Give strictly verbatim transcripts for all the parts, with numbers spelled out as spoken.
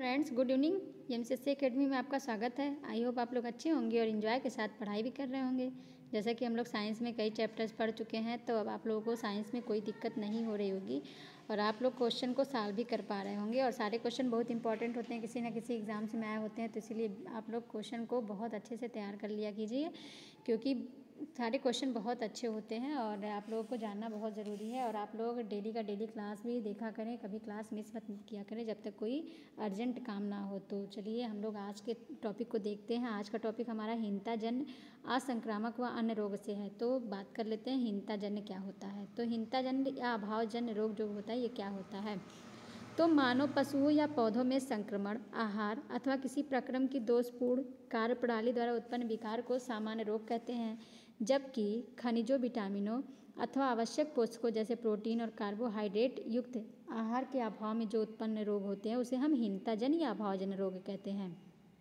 Friends, good evening. MCSC academy में आपका स्वागत है। आई होप आप लोग अच्छे होंगे और इन्जॉय के साथ पढ़ाई भी कर रहे होंगे। जैसा कि हम लोग साइंस में कई चैप्टर्स पढ़ चुके हैं, तो अब आप लोगों को साइंस में कोई दिक्कत नहीं हो रही होगी और आप लोग क्वेश्चन को सॉल्व भी कर पा रहे होंगे। और सारे क्वेश्चन बहुत इंपॉर्टेंट होते हैं, किसी ना किसी एग्जाम्स में आए होते हैं, तो इसीलिए आप लोग क्वेश्चन को बहुत अच्छे से तैयार कर लिया कीजिए, क्योंकि सारे क्वेश्चन बहुत अच्छे होते हैं और आप लोगों को जानना बहुत ज़रूरी है। और आप लोग डेली का डेली क्लास भी देखा करें, कभी क्लास मिस मत किया करें जब तक कोई अर्जेंट काम ना हो। तो चलिए हम लोग आज के टॉपिक को देखते हैं। आज का टॉपिक हमारा हीनताजन्य असंक्रामक व अन्य रोग से है। तो बात कर लेते हैं हीनताजन्य क्या होता है। तो हीनताजन्य या अभावजन्य रोग जो होता है ये क्या होता है। तो मानव, पशुओं या पौधों में संक्रमण, आहार अथवा किसी प्रक्रम की दोषपूर्ण कार्यप्रणाली द्वारा उत्पन्न विकार को सामान्य रोग कहते हैं, जबकि खनिजों, विटामिनों अथवा आवश्यक पोषकों जैसे प्रोटीन और कार्बोहाइड्रेट युक्त आहार के अभाव में जो उत्पन्न रोग होते हैं उसे हम हीनताजन्य या अभावजन्य रोग कहते हैं।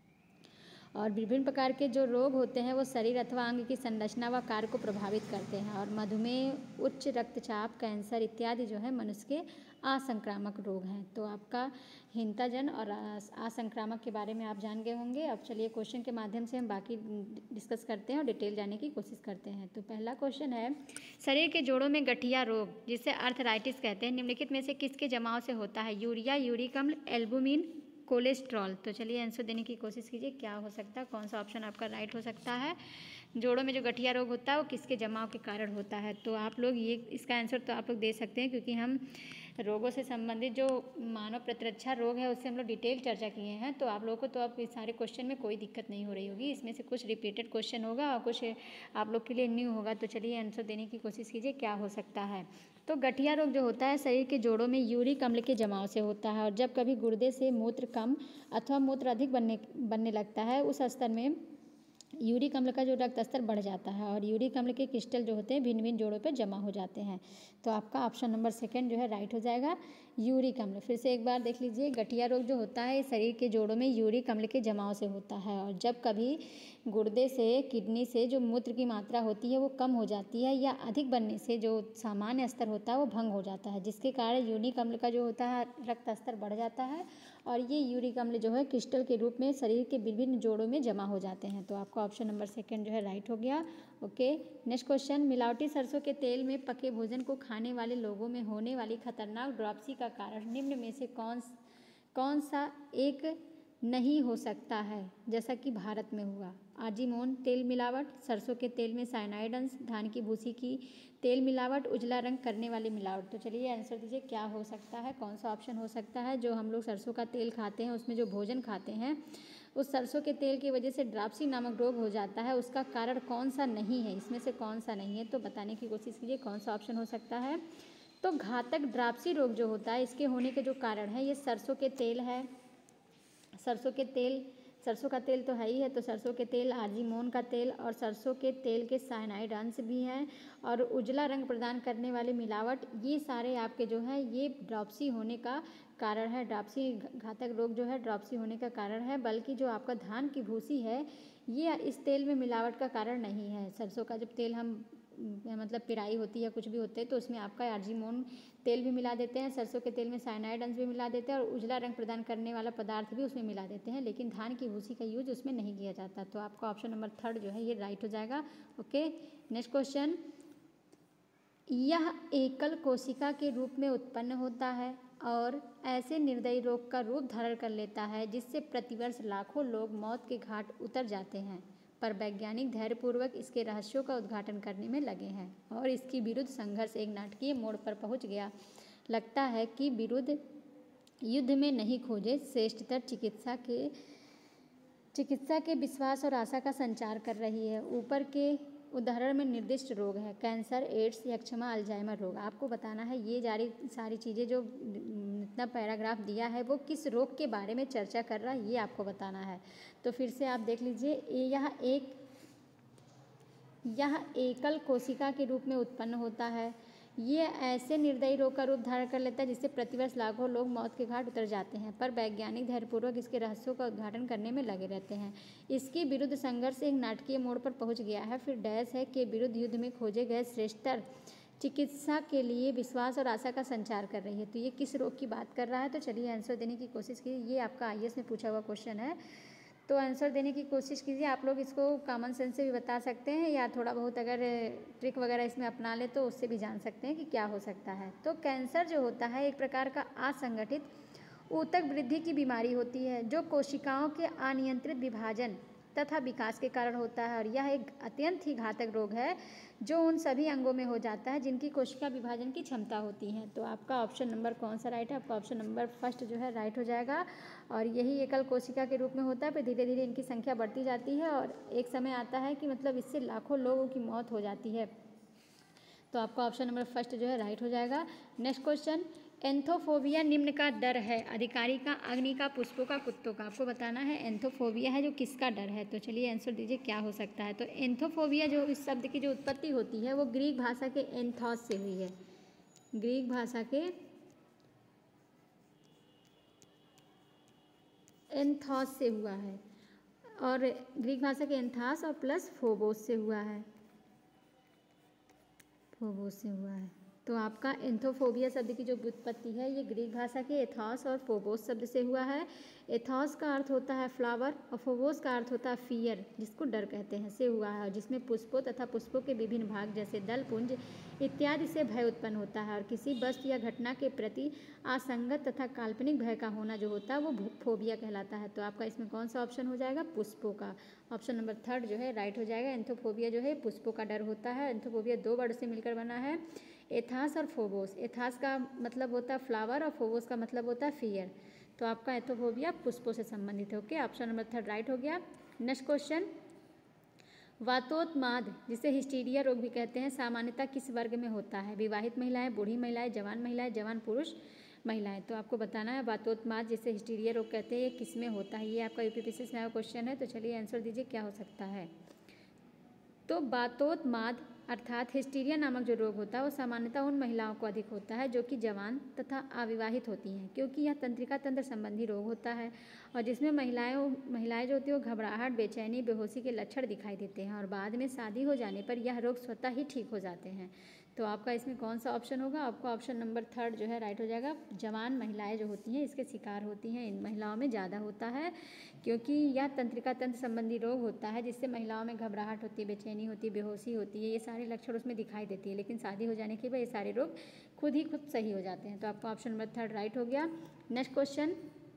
और विभिन्न प्रकार के जो रोग होते हैं वो शरीर अथवा अंग की संरचना व कार्य को प्रभावित करते हैं। और मधुमेह, उच्च रक्तचाप, कैंसर इत्यादि जो है मनुष्य के असंक्रामक रोग हैं। तो आपका हीनताजन्य और असंक्रामक के बारे में आप जान गए होंगे। अब चलिए क्वेश्चन के माध्यम से हम बाकी डिस्कस करते हैं और डिटेल जानने की कोशिश करते हैं। तो पहला क्वेश्चन है, शरीर के जोड़ों में गठिया रोग जिसे आर्थराइटिस कहते हैं निम्नलिखित में से किसके जमाव से होता है। यूरिया, यूरिक अम्ल, एल्बुमिन, कोलेस्ट्रॉल। तो चलिए आंसर देने की कोशिश कीजिए, क्या हो सकता है, कौन सा ऑप्शन आपका राइट हो सकता है। जोड़ों में जो गठिया रोग होता है वो किसके जमाव के कारण होता है। तो आप लोग ये इसका आंसर तो आप लोग दे सकते हैं, क्योंकि हम रोगों से संबंधित जो मानव प्रतिरक्षा रोग है उससे हम लोग डिटेल चर्चा किए हैं। तो आप लोगों को तो अब इस सारे क्वेश्चन में कोई दिक्कत नहीं हो रही होगी। इसमें से कुछ रिपीटेड क्वेश्चन होगा और कुछ आप लोग के लिए न्यू होगा। तो चलिए आंसर देने की कोशिश कीजिए, क्या हो सकता है। तो गठिया रोग जो होता है शरीर के जोड़ों में यूरिक अम्ल के जमाव से होता है। और जब कभी गुर्दे से मूत्र कम अथवा मूत्र अधिक बनने बनने लगता है, उस स्तर में यूरिक अम्ल का जो रक्त स्तर बढ़ जाता है और यूरिक अम्ल के क्रिस्टल जो होते हैं भिन्न भिन्न जोड़ों पर जमा हो जाते हैं। तो आपका ऑप्शन नंबर सेकंड जो है राइट हो जाएगा, यूरिक अम्ल। फिर से एक बार देख लीजिए, गठिया रोग जो होता है शरीर के जोड़ों में यूरिक अम्ल के जमाव से होता है। और जब कभी गुर्दे से, किडनी से जो मूत्र की मात्रा होती है वो कम हो जाती है या अधिक बनने से जो सामान्य स्तर होता है वो भंग हो जाता है, जिसके कारण यूरिक अम्ल का जो होता है रक्त स्तर बढ़ जाता है और ये यूरिक अम्ल जो है क्रिस्टल के रूप में शरीर के विभिन्न जोड़ों में जमा हो जाते हैं। तो आपका ऑप्शन नंबर सेकंड जो है राइट हो गया। ओके, नेक्स्ट क्वेश्चन, मिलावटी सरसों के तेल में पके भोजन को खाने वाले लोगों में होने वाली खतरनाक ड्रॉपसी का कारण निम्न में से कौन कौन सा एक नहीं हो सकता है, जैसा कि भारत में हुआ। आजीमोन तेल मिलावट, सरसों के तेल में साइनाइड अंश, धान की भूसी की तेल मिलावट, उजला रंग करने वाली मिलावट। तो चलिए आंसर दीजिए, क्या हो सकता है, कौन सा ऑप्शन हो सकता है। जो हम लोग सरसों का तेल खाते हैं, उसमें जो भोजन खाते हैं, उस सरसों के तेल की वजह से ड्रॉपसी नामक रोग हो जाता है, उसका कारण कौन सा नहीं है, इसमें से कौन सा नहीं है। तो बताने की कोशिश कीजिए, कौन सा ऑप्शन हो सकता है। तो घातक ड्रॉपसी रोग जो होता है इसके होने के जो कारण है ये सरसों के तेल है। सरसों के तेल, सरसों का तेल तो है ही है, तो सरसों के तेल, आजीमोन का तेल और सरसों के तेल के साइनाइड अंश भी हैं और उजला रंग प्रदान करने वाले मिलावट, ये सारे आपके जो है ये ड्रॉपसी होने का कारण है। ड्रॉपसी घातक रोग जो है ड्रॉपसी होने का कारण है, बल्कि जो आपका धान की भूसी है ये इस तेल में मिलावट का कारण नहीं है। सरसों का जब तेल हम मतलब पिराई होती है कुछ भी होते हैं तो उसमें आपका आजीमोन तेल भी मिला देते हैं, सरसों के तेल में साइनाइड अंश भी मिला देते हैं और उजला रंग प्रदान करने वाला पदार्थ भी उसमें मिला देते हैं, लेकिन धान की भूसी का यूज उसमें नहीं किया जाता। तो आपका ऑप्शन नंबर थर्ड जो है ये राइट हो जाएगा। ओके, नेक्स्ट क्वेश्चन, यह एकल कोशिका के रूप में उत्पन्न होता है और ऐसे निर्दयी रोग का रूप धारण कर लेता है जिससे प्रतिवर्ष लाखों लोग मौत के घाट उतर जाते हैं, पर वैज्ञानिक धैर्यपूर्वक इसके रहस्यों का उद्घाटन करने में लगे हैं और इसकी विरुद्ध संघर्ष एक नाटकीय मोड़ पर पहुंच गया। लगता है कि विरुद्ध युद्ध में नहीं खोजे श्रेष्ठतर चिकित्सा के चिकित्सा के विश्वास और आशा का संचार कर रही है। ऊपर के उदाहरण में निर्दिष्ट रोग है कैंसर, एड्स, यक्षमा, अल्जाइमर रोग। आपको बताना है ये जारी सारी चीज़ें जो इतना पैराग्राफ दिया है वो किस रोग के बारे में चर्चा कर रहा है ये आपको बताना है। तो फिर से आप देख लीजिए, यह एक यह एकल कोशिका के रूप में उत्पन्न होता है, ये ऐसे निर्दयी रोग का रूप धारण कर लेता है जिससे प्रतिवर्ष लाखों लोग मौत के घाट उतर जाते हैं, पर वैज्ञानिक धैर्यपूर्वक इसके रहस्यों का उद्घाटन करने में लगे रहते हैं। इसके विरुद्ध संघर्ष एक नाटकीय मोड़ पर पहुंच गया है। फिर डैश है के विरुद्ध युद्ध में खोजे गए श्रेष्ठतर चिकित्सा के लिए विश्वास और आशा का संचार कर रही है। तो ये किस रोग की बात कर रहा है? तो चलिए आंसर देने की कोशिश कीजिए। ये आपका आई ए एस में पूछा हुआ क्वेश्चन है, तो आंसर देने की कोशिश कीजिए। आप लोग इसको कॉमन सेंस से भी बता सकते हैं या थोड़ा बहुत अगर ट्रिक वगैरह इसमें अपना ले तो उससे भी जान सकते हैं कि क्या हो सकता है। तो कैंसर जो होता है एक प्रकार का असंगठित ऊतक वृद्धि की बीमारी होती है जो कोशिकाओं के अनियंत्रित विभाजन तथा विकास के कारण होता है, और यह एक अत्यंत ही घातक रोग है जो उन सभी अंगों में हो जाता है जिनकी कोशिका विभाजन की क्षमता होती है। तो आपका ऑप्शन नंबर कौन सा राइट है? आपका ऑप्शन नंबर फर्स्ट जो है राइट हो जाएगा। और यही एकल कोशिका के रूप में होता है, फिर धीरे धीरे इनकी संख्या बढ़ती जाती है और एक समय आता है कि मतलब इससे लाखों लोगों की मौत हो जाती है। तो आपका ऑप्शन नंबर फर्स्ट जो है राइट हो जाएगा। नेक्स्ट क्वेश्चन, एंथोफोबिया निम्न का डर है, अधिकारी का, अग्नि का, पुष्पों का, कुत्तों का। आपको बताना है एंथोफोबिया है जो किसका डर है। तो चलिए आंसर दीजिए क्या हो सकता है। तो एंथोफोबिया जो इस शब्द की जो उत्पत्ति होती है वो ग्रीक भाषा के एंथोस से हुई है। ग्रीक भाषा के एंथोस से हुआ है, और ग्रीक भाषा के एंथास और प्लस फोबोस से हुआ है, फोबोस से हुआ है। तो आपका एंथोफोबिया शब्द की जो व्युत्पत्ति है ये ग्रीक भाषा के एथॉस और फोबोस शब्द से हुआ है। एथॉस का अर्थ होता है फ्लावर और फोबोस का अर्थ होता है फियर, जिसको डर कहते हैं, से हुआ है, और जिसमें पुष्पों तथा पुष्पों के विभिन्न भाग जैसे दल, पुंज इत्यादि से भय उत्पन्न होता है, और किसी वस्तु या घटना के प्रति असंगत तथा काल्पनिक भय का होना जो होता है वो फोबिया कहलाता है। तो आपका इसमें कौन सा ऑप्शन हो जाएगा? पुष्पों का। ऑप्शन नंबर थर्ड जो है राइट हो जाएगा। एंथोफोबिया जो है पुष्पों का डर होता है। एंथोफोबिया दो वर्ड से मिलकर बना है, एथास और फोबोस। एथास का मतलब होता है फ्लावर और फोबोस का मतलब होता है फियर। तो आपका एंथोफोबिया पुष्पों से संबंधित है। Okay, option number third right हो गया। नेक्स्ट क्वेश्चन, वातोत्माद जिसे हिस्टीरिया रोग भी कहते हैं सामान्यतः किस वर्ग में होता है? विवाहित महिलाएं, बूढ़ी महिलाएं, जवान महिलाएं, जवान पुरुष महिलाएं। तो आपको बताना है वातोत्माद जिसे हिस्टीरिया रोग कहते हैं ये किस में होता है। ये आपका यूपीपीएससी में आया क्वेश्चन है। तो चलिए आंसर दीजिए क्या हो सकता है। तो वातोत्माद अर्थात हिस्टीरिया नामक जो रोग होता है वो सामान्यतः उन महिलाओं को अधिक होता है जो कि जवान तथा अविवाहित होती हैं, क्योंकि यह तंत्रिका तंत्र संबंधी रोग होता है और जिसमें महिलाएं महिलाएं जो होती है वो घबराहट, बेचैनी, बेहोशी के लक्षण दिखाई देते हैं और बाद में शादी हो जाने पर यह रोग स्वतः ही ठीक हो जाते हैं। तो आपका इसमें कौन सा ऑप्शन होगा? आपका ऑप्शन नंबर थर्ड जो है राइट हो जाएगा। जवान महिलाएं जो होती हैं इसके शिकार होती हैं, इन महिलाओं में ज़्यादा होता है क्योंकि यह तंत्रिका तंत्र संबंधी रोग होता है जिससे महिलाओं में घबराहट होती है, बेचैनी होती है, बेहोशी होती है, ये सारे लक्षण उसमें दिखाई देती है, लेकिन शादी हो जाने के बाद ये सारे रोग खुद ही खुद सही हो जाते हैं। तो आपका ऑप्शन नंबर थर्ड राइट हो गया। नेक्स्ट क्वेश्चन,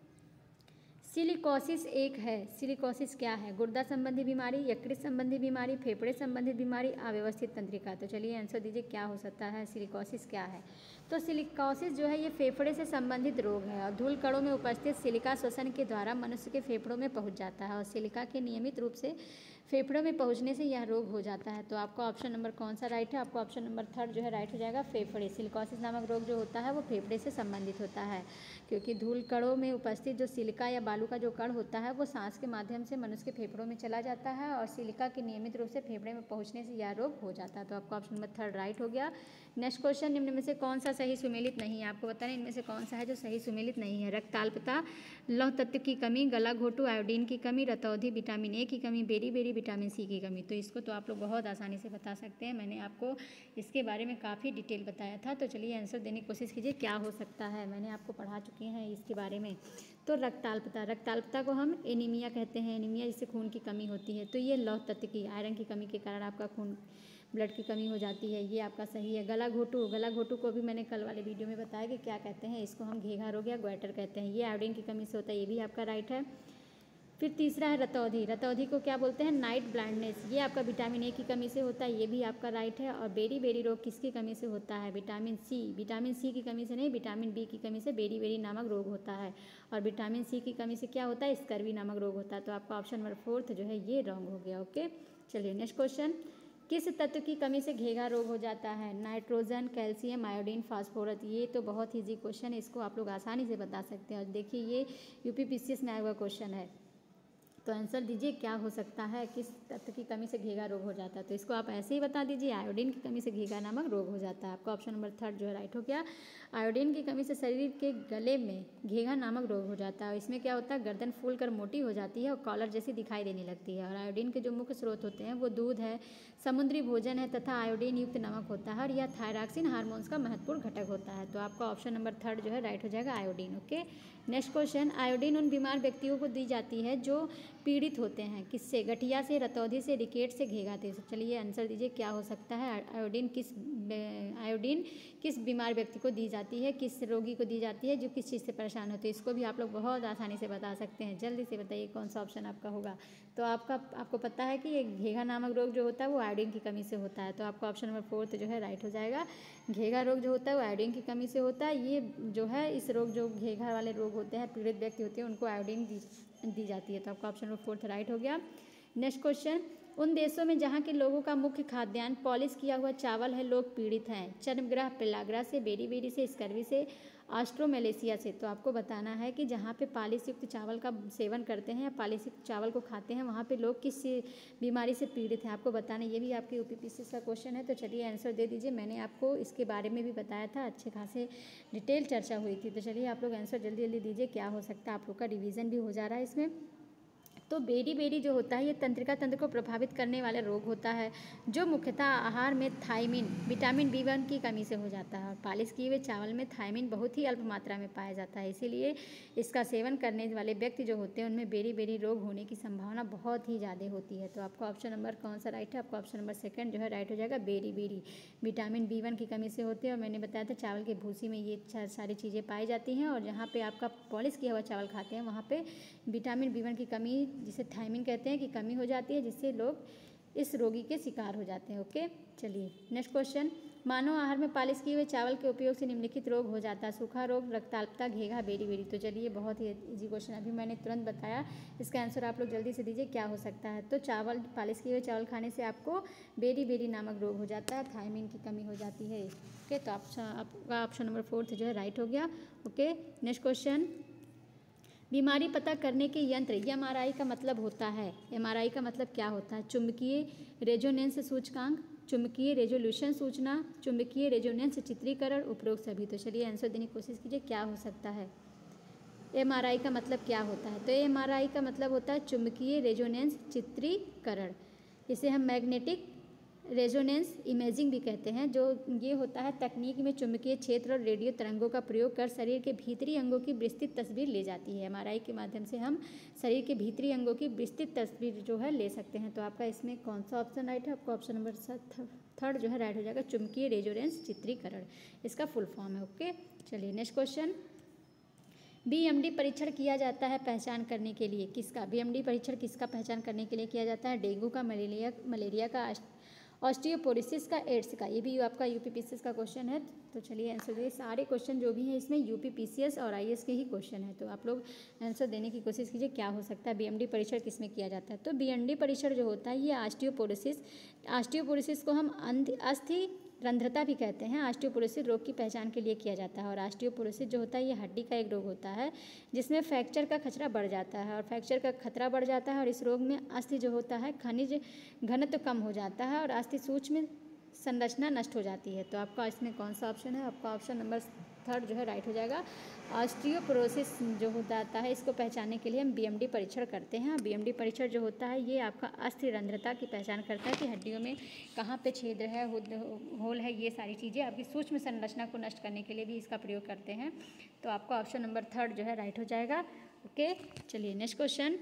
सिलिकोसिस एक है, सिलिकोसिस क्या है? गुर्दा संबंधी बीमारी, यकृत संबंधी बीमारी, फेफड़े संबंधित बीमारी, अव्यवस्थित तंत्रिका। तो चलिए आंसर दीजिए क्या हो सकता है, सिलिकोसिस क्या है? तो सिलिकोसिस जो है ये फेफड़े से संबंधित रोग है और धूल कणों में उपस्थित सिलिका श्वसन के द्वारा मनुष्य के फेफड़ों में पहुंच जाता है और सिलिका के नियमित रूप से फेफड़ों में पहुंचने से यह रोग हो जाता है। तो आपका ऑप्शन नंबर कौन सा राइट है? आपका ऑप्शन नंबर थर्ड जो है राइट हो जाएगा, फेफड़े। सिलिकोसिस नामक रोग जो होता है वो फेफड़े से संबंधित होता है क्योंकि धूल कणों में उपस्थित जो सिलिका या बालू का जो कण होता है वो सांस के माध्यम से मनुष्य के फेफड़ों में चला जाता है और सिलिका के नियमित रूप से फेफड़े में पहुंचने से यह रोग हो जाता है। तो आपका ऑप्शन नंबर थर्ड राइट हो गया। नेक्स्ट क्वेश्चन, निम्न में से कौन सा सही सुमेलित नहीं है? आपको बताना है इनमें से कौन सा है जो सही सुमेलित नहीं है। रक्ताल्पता, लौह तत्व की कमी, गला घोटू, आयोडीन की कमी, रतौंधी, विटामिन ए की कमी, बेरी बेरी, विटामिन सी की कमी। तो इसको तो आप लोग बहुत आसानी से बता सकते हैं, मैंने आपको इसके बारे में काफ़ी डिटेल बताया था। तो चलिए आंसर देने की कोशिश कीजिए क्या हो सकता है, मैंने आपको पढ़ा चुके हैं इसके बारे में। तो रक्ताल्पता, रक्ताल्पता को हम एनीमिया कहते हैं, एनीमिया जिससे खून की कमी होती है। तो ये लौह तत्व की, आयरन की कमी के कारण आपका खून ब्लड की कमी हो जाती है, ये आपका सही है। गला घोटू, गला घोटू को भी मैंने कल वाले वीडियो में बताया कि क्या कहते हैं, इसको हम घेघा रोग या ग्वाइटर कहते हैं, ये आयोडीन की कमी से होता है, ये भी आपका राइट है। फिर तीसरा है रतौंधी, रतौंधी को क्या बोलते हैं? नाइट ब्लाइंडनेस, ये आपका विटामिन ए की कमी से होता है, ये भी आपका राइट है। और बेरी बेरी रोग किसकी कमी से होता है? विटामिन सी, विटामिन सी की कमी से नहीं, विटामिन बी की कमी से बेरी बेरी नामक रोग होता है और विटामिन सी की कमी से क्या होता है? स्कर्वी नामक रोग होता है। तो आपका ऑप्शन नंबर फोर्थ जो है ये रॉन्ग हो गया। ओके, चलिए नेक्स्ट क्वेश्चन, किस तत्व की कमी से घेघा रोग हो जाता है? Nitrogen, calcium, iodine, phosphorus. ये तो बहुत ईजी क्वेश्चन है, इसको आप लोग आसानी से बता सकते हैं और देखिए ये यूपीपीसीएस में आया हुआ क्वेश्चन है। तो आंसर दीजिए क्या हो सकता है, किस तत्व की कमी से घेघा रोग हो जाता है। तो इसको आप ऐसे ही बता दीजिए, आयोडीन की कमी से घेघा नामक रोग हो जाता है। आपका ऑप्शन नंबर थर्ड जो है राइट हो गया। आयोडीन की कमी से शरीर के गले में घेघा नामक रोग हो जाता है। इसमें क्या होता है, गर्दन फूल कर मोटी हो जाती है और कॉलर जैसी दिखाई देने लगती है। और आयोडीन के जो मुख्य स्रोत होते हैं वो दूध है, समुद्री भोजन है तथा आयोडीन युक्त नमक होता है और यह थायरॉक्सिन हार्मोन्स का महत्वपूर्ण घटक होता है। तो आपका ऑप्शन नंबर थर्ड जो है राइट हो जाएगा, iodine. Okay, next question, iodine उन बीमार व्यक्तियों को दी जाती है जो पीड़ित होते हैं किससे, गठिया से, रतौंधी से, रिकेट से, घेघा से। चलिए आंसर दीजिए क्या हो सकता है। आयोडीन किस आयोडीन किस बीमार व्यक्ति को दी जाती है, किस रोगी को दी जाती है जो किस चीज़ से परेशान होते हैं। इसको भी आप लोग बहुत आसानी से बता सकते हैं। जल्दी से बताइए कौन सा ऑप्शन आपका होगा। तो आपका आपको पता है कि ये घेघा नामक रोग जो होता है वो आयोडीन की कमी से होता है। तो आपका ऑप्शन नंबर फोर्थ जो है राइट हो जाएगा। घेघा रोग जो होता है वो आयोडीन की कमी से होता है। ये जो है इस रोग जो घेघा वाले रोग होते हैं, पीड़ित व्यक्ति होते हैं, उनको आयोडीन दी दी जाती है। तो आपका ऑप्शन नंबर फोर्थ राइट हो गया। नेक्स्ट क्वेश्चन, उन देशों में जहाँ के लोगों का मुख्य खाद्यान्न पॉलिश किया हुआ चावल है, लोग पीड़ित हैं चर्मग्रह, पेलाग्रा से, बेरी-बेरी से, स्कर्वी से, ऑस्ट्रोमेलेशिया से। तो आपको बताना है कि जहाँ पे पॉलिश युक्त चावल का सेवन करते हैं या पॉलिश युक्त चावल को खाते हैं वहाँ पे लोग किस बीमारी से पीड़ित हैं, आपको बताना। ये भी आपके यूपीपीसी का क्वेश्चन है। तो चलिए आंसर दे दीजिए। मैंने आपको इसके बारे में भी बताया था, अच्छे खासे डिटेल चर्चा हुई थी। तो चलिए आप लोग आंसर जल्दी जल्दी दीजिए क्या हो सकता है। आप लोग का रिवीजन भी हो जा रहा है इसमें। तो बेरी बेरी जो होता है ये तंत्रिका तंत्र को प्रभावित करने वाला रोग होता है जो मुख्यतः आहार में थायमिन, विटामिन बी वन की कमी से हो जाता है। और पॉलिश किए हुए चावल में थायमिन बहुत ही अल्प मात्रा में पाया जाता है, इसीलिए इसका सेवन करने वाले व्यक्ति जो होते हैं उनमें बेरी बेरी रोग होने की संभावना बहुत ही ज़्यादा होती है। तो आपका ऑप्शन नंबर कौन सा राइट है, आपका ऑप्शन नंबर सेकंड जो है राइट हो जाएगा, beriberi. Vitamin B one की कमी से होती है और मैंने बताया था चावल के भूसी में ये सारी चीज़ें पाई जाती हैं। और जहाँ पे आपका पॉलिश किया हुआ चावल खाते हैं वहाँ पे विटामिन बी वन की कमी, जिसे थायमिन कहते हैं, की कमी हो जाती है, जिससे लोग इस रोगी के शिकार हो जाते हैं। ओके, चलिए नेक्स्ट क्वेश्चन, मानव आहार में पॉलिश किए हुए चावल के उपयोग से निम्नलिखित रोग हो जाता है, सूखा रोग, रक्ताल्पता, घेघा, बेरी बेरी। तो चलिए बहुत ही इजी क्वेश्चन अभी मैंने तुरंत बताया, इसका आंसर आप लोग जल्दी से दीजिए क्या हो सकता है। तो चावल, पॉलिश किए हुए चावल खाने से आपको बेरी बेरी नामक रोग हो जाता है, थायमिन की कमी हो जाती है। ओके, तो ऑप्शन आपका ऑप्शन नंबर फोर्थ जो है राइट हो गया। ओके, नेक्स्ट क्वेश्चन, बीमारी पता करने के यंत्र एम आर आई का मतलब होता है, एम आर आई का मतलब क्या होता है, चुंबकीय रेजोनेंस सूचकांक, चुंबकीय रेजोल्यूशन सूचना, चुंबकीय रेजोनेंस चित्रीकरण, उपरोक्त सभी। तो चलिए आंसर देने की कोशिश कीजिए क्या हो सकता है। एम आर आई का मतलब क्या होता है, तो एम आर आई का मतलब होता है चुंबकीय रेजोनेंस चित्रीकरण, इसे हम मैग्नेटिक रेजोनेंस इमेजिंग भी कहते हैं। जो ये होता है तकनीक में चुंबकीय क्षेत्र और रेडियो तरंगों का प्रयोग कर शरीर के भीतरी अंगों की विस्तृत तस्वीर ले जाती है। एमआरआई के माध्यम से हम शरीर के भीतरी अंगों की विस्तृत तस्वीर जो है ले सकते हैं। तो आपका इसमें कौन सा ऑप्शन राइट है, आपका ऑप्शन नंबर थर्ड जो है राइट हो जाएगा, चुंबकीय रेजोनेंस चित्रीकरण, इसका फुल फॉर्म है। ओके, चलिए नेक्स्ट क्वेश्चन, बीएमडी परीक्षण किया जाता है पहचान करने के लिए, किसका बीएमडी परीक्षण किसका पहचान करने के लिए किया जाता है, डेंगू का, मलेरिया मलेरिया का, ऑस्टियोपोरोसिस का, एड्स का। ये भी आपका यूपीपीसीएस का क्वेश्चन है। तो चलिए आंसर दिए, सारे क्वेश्चन जो भी हैं इसमें यूपीपीसीएस और आईएएस के ही क्वेश्चन है। तो आप लोग आंसर देने की कोशिश कीजिए क्या हो सकता है, बीएमडी परीक्षण किसमें किया जाता है। तो बीएमडी परीक्षण जो होता है ये ऑस्टियोपोरोसिस, ऑस्टियोपोरोसिस को हम अस्थि रंध्रता भी कहते हैं, ऑस्टियोपोरोसिस रोग की पहचान के लिए किया जाता है। और ऑस्टियोपोरोसिस जो होता है ये हड्डी का एक रोग होता है जिसमें फ्रैक्चर का खतरा बढ़ जाता है, और फ्रैक्चर का खतरा बढ़ जाता है और इस रोग में अस्थि जो होता है खनिज घनत्व कम हो जाता है और अस्थि सूक्ष्म संरचना नष्ट हो जाती है। तो आपका इसमें कौन सा ऑप्शन है, आपका ऑप्शन नंबर थर्ड जो है राइट हो जाएगा। ऑस्टियोपोरोसिस जो होता आता है इसको पहचानने के लिए हम बीएमडी परीक्षण करते हैं। बीएमडी परीक्षण जो होता है ये आपका अस्थि रंध्रता की पहचान करता है कि हड्डियों में कहाँ पे छिद्र है, होल है, ये सारी चीज़ें आपकी सूक्ष्म संरचना को नष्ट करने के लिए भी इसका प्रयोग करते हैं। तो आपका ऑप्शन नंबर थर्ड जो है राइट हो जाएगा। ओके, चलिए नेक्स्ट क्वेश्चन,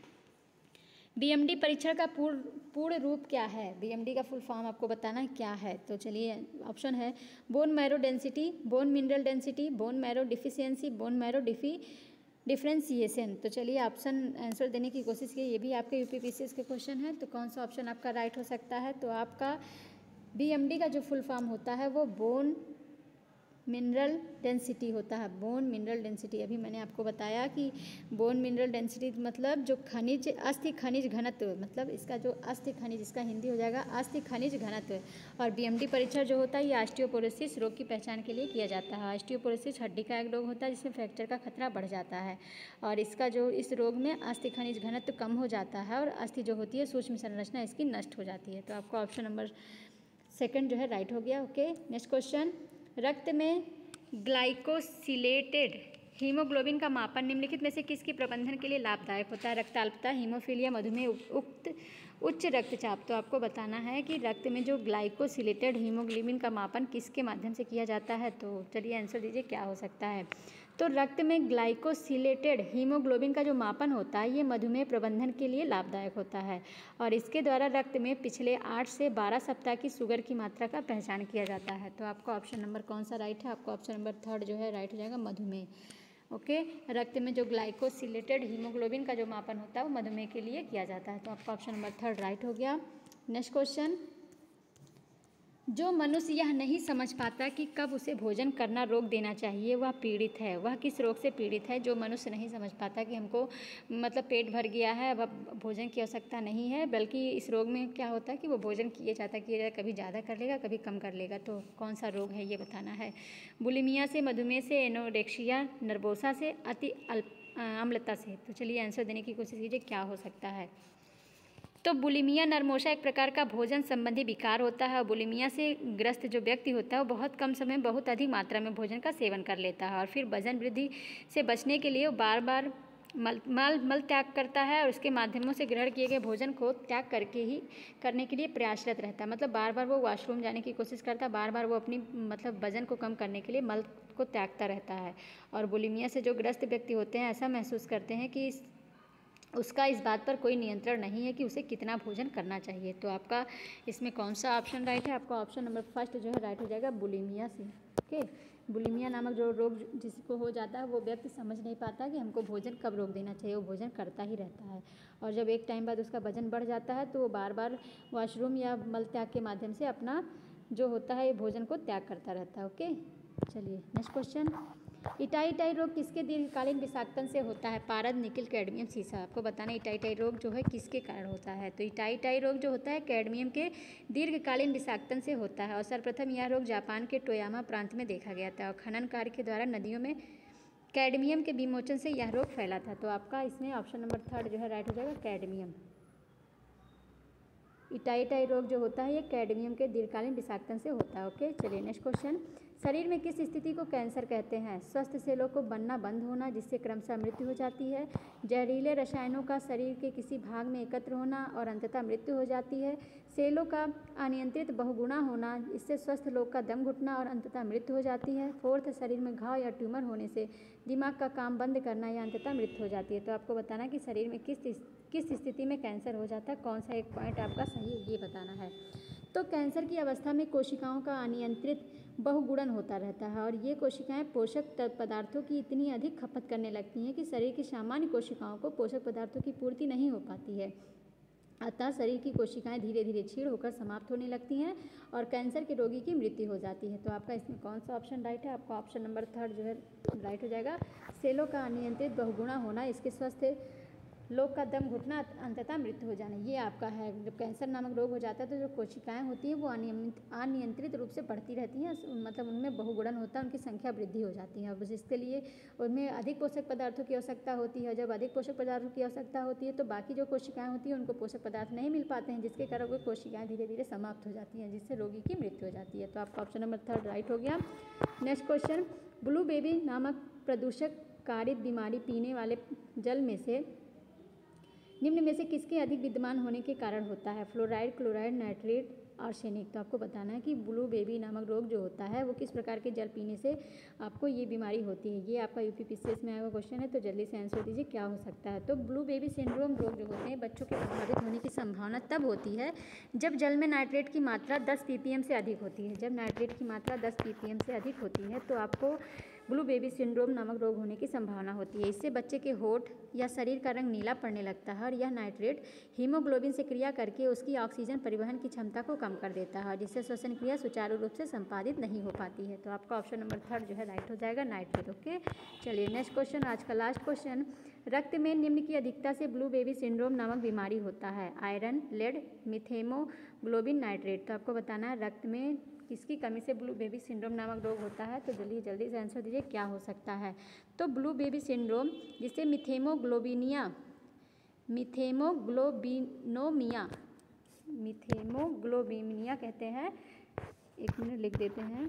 बीएमडी परीक्षण का पूर्ण पूर्ण रूप क्या है, बीएमडी का फुल फॉर्म आपको बताना है क्या है। तो चलिए ऑप्शन है bone marrow density, bone mineral density, bone marrow deficiency, bone marrow diffi differentiation. तो चलिए ऑप्शन आंसर देने की कोशिश की, ये भी आपके यूपीपीसीएस के क्वेश्चन है। तो कौन सा ऑप्शन आपका राइट हो सकता है, तो आपका बीएमडी का जो फुल फॉर्म होता है वो बोन मिनरल डेंसिटी होता है, बोन मिनरल डेंसिटी। अभी मैंने आपको बताया कि बोन मिनरल डेंसिटी मतलब जो खनिज अस्थि खनिज घनत्व, मतलब इसका जो अस्थि खनिज, इसका हिंदी हो जाएगा अस्थि खनिज घनत्व। और बीएमटी परीक्षण जो होता है ये ऑस्टियोपोरोसिस रोग की पहचान के लिए किया जाता है। ऑस्टियोपोरोसिस हड्डी का एक रोग होता है जिसमें फ्रैक्चर का खतरा बढ़ जाता है, और इसका जो इस रोग में अस्थि खनिज घनत्व कम हो जाता है और अस्थि जो होती है सूक्ष्म संरचना इसकी नष्ट हो जाती है। तो आपका ऑप्शन नंबर सेकंड जो है राइट हो गया। ओके, नेक्स्ट क्वेश्चन, रक्त में ग्लाइकोसिलेटेड हीमोग्लोबिन का मापन निम्नलिखित में से किसके प्रबंधन के लिए लाभदायक होता है? रक्ताल्पता, हीमोफीलिया, मधुमेह, उक्त उच्च रक्तचाप। तो आपको बताना है कि रक्त में जो ग्लाइकोसिलेटेड हीमोग्लोबिन का मापन किसके माध्यम से किया जाता है। तो चलिए आंसर दीजिए क्या हो सकता है। तो रक्त में ग्लाइकोसिलेटेड हीमोग्लोबिन का जो मापन होता है ये मधुमेह प्रबंधन के लिए लाभदायक होता है, और इसके द्वारा रक्त में पिछले आठ से बारह सप्ताह की शुगर की मात्रा का पहचान किया जाता है। तो आपका ऑप्शन नंबर कौन सा राइट है? आपका ऑप्शन नंबर थर्ड जो है राइट हो जाएगा, मधुमेह। ओके, रक्त में जो ग्लाइकोसिलेटेड हीमोग्लोबिन का जो मापन होता है वो मधुमेह के लिए किया जाता है। तो आपका ऑप्शन नंबर थर्ड राइट हो गया। नेक्स्ट क्वेश्चन, जो मनुष्य यह नहीं समझ पाता कि कब उसे भोजन करना रोक देना चाहिए वह पीड़ित है। वह किस रोग से पीड़ित है? जो मनुष्य नहीं समझ पाता कि हमको मतलब पेट भर गया है, अब भोजन की आवश्यकता नहीं है, बल्कि इस रोग में क्या होता है कि वो भोजन किए जाता किए जाता, कभी ज़्यादा कर लेगा कभी कम कर लेगा। तो कौन सा रोग है ये बताना है। बुलिमिया से, मधुमेह से, एनोरेक्सिया नर्वोसा से, अति अम्लता से। तो चलिए आंसर देने की कोशिश कीजिए क्या हो सकता है। तो बुलिमिया नर्वोसा एक प्रकार का भोजन संबंधी विकार होता है, और बुलिमिया से ग्रस्त जो व्यक्ति होता है वो बहुत कम समय बहुत अधिक मात्रा में भोजन का सेवन कर लेता है, और फिर वजन वृद्धि से बचने के लिए वो बार बार मल मल मल त्याग करता है, और उसके माध्यमों से ग्रहण किए गए भोजन को त्याग करके ही करने के लिए प्रयासरत रहता है। मतलब बार बार वो वॉशरूम जाने की कोशिश करता है, बार बार वो अपनी मतलब वजन को कम करने के लिए मल को त्यागता रहता है। और बुलिमिया से जो ग्रस्त व्यक्ति होते हैं ऐसा महसूस करते हैं कि उसका इस बात पर कोई नियंत्रण नहीं है कि उसे कितना भोजन करना चाहिए। तो आपका इसमें कौन सा ऑप्शन राइट है? आपका ऑप्शन नंबर फर्स्ट जो है राइट हो जाएगा, बुलिमिया से। ओके, बुलिमिया नामक जो रोग जिसको हो जाता है वो व्यक्ति समझ नहीं पाता कि हमको भोजन कब रोक देना चाहिए, वो भोजन करता ही रहता है, और जब एक टाइम बाद उसका वजन बढ़ जाता है तो वो बार बार वॉशरूम या मल त्याग के माध्यम से अपना जो होता है भोजन को त्याग करता रहता है। ओके, चलिए नेक्स्ट क्वेश्चन, इटाई इटाई रोग किसके दीर्घकालीन विषाक्तन से होता है? पारद, निकिल, कैडमियम, सीसा। आपको बताना है इटाई इटाई रोग जो है किसके कारण होता है। तो इटाई इटाई रोग जो होता है कैडमियम के दीर्घकालीन विषाक्तन से होता है, और सर्वप्रथम यह रोग जापान के टोयामा प्रांत में देखा गया था, और खनन कार्य के द्वारा नदियों में कैडमियम के विमोचन से यह रोग फैला था। तो आपका इसमें ऑप्शन नंबर थर्ड जो है राइट हो जाएगा, कैडमियम। इटाई इटाई रोग जो होता है ये कैडमियम के दीर्घकालीन विषाक्तन से होता है। ओके, चलिए नेक्स्ट क्वेश्चन, शरीर में किस स्थिति को कैंसर कहते हैं? स्वस्थ सेलों को बनना बंद होना जिससे क्रमशः मृत्यु हो जाती है, जहरीले रसायनों का शरीर के किसी भाग में एकत्र होना और अंततः मृत्यु हो जाती है, सेलों का अनियंत्रित बहुगुणा होना इससे स्वस्थ लोग का दम घुटना और अंततः मृत्यु हो जाती है, फोर्थ शरीर में घाव या ट्यूमर होने से दिमाग का काम बंद करना या अंततः मृत्यु हो जाती है। तो आपको बताना कि शरीर में किस किस स्थिति में कैंसर हो जाता है, कौन सा एक पॉइंट आपका सही है ये बताना है। तो कैंसर की अवस्था में कोशिकाओं का अनियंत्रित बहुगुणन होता रहता है, और ये कोशिकाएं पोषक पदार्थों की इतनी अधिक खपत करने लगती हैं कि शरीर की सामान्य कोशिकाओं को पोषक पदार्थों की पूर्ति नहीं हो पाती है, अतः शरीर की कोशिकाएं धीरे धीरे क्षीण होकर समाप्त होने लगती हैं और कैंसर के रोगी की मृत्यु हो जाती है। तो आपका इसमें कौन सा ऑप्शन राइट है? आपका ऑप्शन नंबर थर्ड जो है राइट हो जाएगा, सेलों का अनियंत्रित बहुगुणा होना इसके स्वस्थ लोग का दम घुटना अंततः मृत्यु हो जाना, ये आपका है। जब कैंसर नामक रोग हो जाता है तो जो कोशिकाएं होती हैं वो अनियमित अनियंत्रित रूप से बढ़ती रहती हैं, मतलब उनमें बहुगुणन होता है, उनकी संख्या वृद्धि हो जाती है, जिसके लिए उनमें अधिक पोषक पदार्थों की आवश्यकता होती है। जब अधिक पोषक पदार्थों की आवश्यकता होती है तो बाकी जो कोशिकाएं होती हैं उनको पोषक पदार्थ नहीं मिल पाते हैं, जिसके कारण वो कोशिकाएं धीरे धीरे समाप्त हो जाती हैं, जिससे रोगी की मृत्यु हो जाती है। तो आपका ऑप्शन नंबर थर्ड राइट हो गया। नेक्स्ट क्वेश्चन, ब्लू बेबी नामक प्रदूषक कारित बीमारी पीने वाले जल में से निम्न में से किसके अधिक विद्यमान होने के कारण होता है? Fluoride, chloride, nitrate, arsenic. तो आपको बताना है कि ब्लू बेबी नामक रोग जो होता है वो किस प्रकार के जल पीने से आपको ये बीमारी होती है। ये आपका यूपीपीसीएस में आया हुआ क्वेश्चन है, तो जल्दी से आंसर दीजिए क्या हो सकता है। तो ब्लू बेबी सिंड्रोम रोग जो होते हैं बच्चों के प्रभावित होने की संभावना तब होती है जब जल में नाइट्रेट की मात्रा दस पीपीएम से अधिक होती है। जब नाइट्रेट की मात्रा दस पीपीएम से अधिक होती है तो आपको ब्लू बेबी सिंड्रोम नामक रोग होने की संभावना होती है। इससे बच्चे के होंठ या शरीर का रंग नीला पड़ने लगता है और यह नाइट्रेट हीमोग्लोबिन से क्रिया करके उसकी ऑक्सीजन परिवहन की क्षमता को कम कर देता है, जिससे श्वसन क्रिया सुचारू रूप से संपादित नहीं हो पाती है। तो आपका ऑप्शन नंबर थर्ड जो है राइट हो जाएगा, नाइट्रेट। ओके, चलिए नेक्स्ट क्वेश्चन, आज का लास्ट क्वेश्चन। रक्त में निम्न की अधिकता से ब्लू बेबी सिंड्रोम नामक बीमारी होता है? Iron, lead, methemoglobin, nitrate. तो आपको बताना है रक्त में किसकी कमी से ब्लू बेबी सिंड्रोम नामक रोग होता है। तो जल्दी जल्दी से आंसर दीजिए, क्या हो सकता है। तो ब्लू बेबी सिंड्रोम, जिसे मिथेमोग्लोबिनिया मिथेमोग्लोबिनोमिया मिथेमोग्लोबिनिया कहते हैं, एक मिनट लिख देते हैं,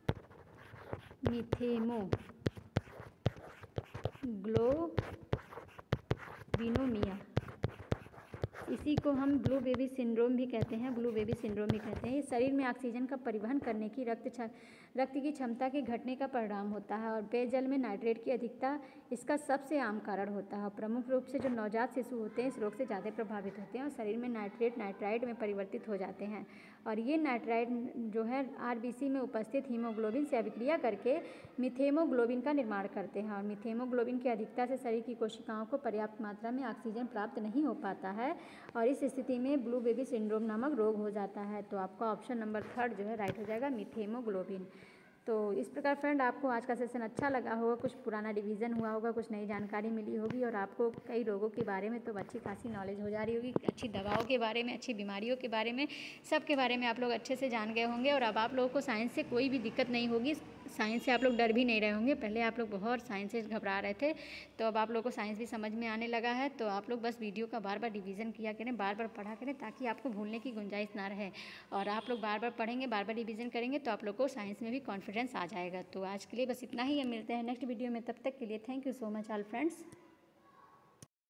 मिथेमोग्लोबिनोमिया, इसी को हम ब्लू बेबी सिंड्रोम भी कहते हैं, ब्लू बेबी सिंड्रोम भी कहते हैं। ये शरीर में ऑक्सीजन का परिवहन करने की रक्त रक्त की क्षमता के घटने का परिणाम होता है और पेयजल में नाइट्रेट की अधिकता इसका सबसे आम कारण होता है। प्रमुख रूप से जो नवजात शिशु होते हैं इस रोग से ज़्यादा प्रभावित होते हैं और शरीर में नाइट्रेट नाइट्राइड में परिवर्तित हो जाते हैं और ये नाइट्राइड जो है आरबीसी में उपस्थित हीमोग्लोबिन से अभिक्रिया करके मिथेमोग्लोबिन का निर्माण करते हैं और मिथेमोग्लोबिन की अधिकता से शरीर की कोशिकाओं को पर्याप्त मात्रा में ऑक्सीजन प्राप्त नहीं हो पाता है और इस स्थिति में ब्लू बेबी सिंड्रोम नामक रोग हो जाता है। तो आपका ऑप्शन नंबर थर्ड जो है राइट हो जाएगा, मिथेमोग्लोबिन। तो इस प्रकार फ्रेंड आपको आज का सेशन अच्छा लगा होगा, कुछ पुराना रिवीजन हुआ होगा, कुछ नई जानकारी मिली होगी और आपको कई रोगों के बारे में तो अच्छी खासी नॉलेज हो जा रही होगी, अच्छी दवाओं के बारे में, अच्छी बीमारियों के बारे में, सब के बारे में आप लोग अच्छे से जान गए होंगे और अब आप लोगों को साइंस से कोई भी दिक्कत नहीं होगी। साइंस से आप लोग डर भी नहीं रहे होंगे, पहले आप लोग बहुत साइंस से घबरा रहे थे, तो अब आप लोग को साइंस भी समझ में आने लगा है। तो आप लोग बस वीडियो का बार बार रिवीजन किया करें, बार बार पढ़ा करें ताकि आपको भूलने की गुंजाइश ना रहे और आप लोग बार बार पढ़ेंगे, बार बार रिवीजन करेंगे तो आप लोग को साइंस में भी कॉन्फिडेंस आ जाएगा। तो आज के लिए बस इतना ही, हम मिलते हैं नेक्स्ट वीडियो में, तब तक के लिए thank you so much all friends.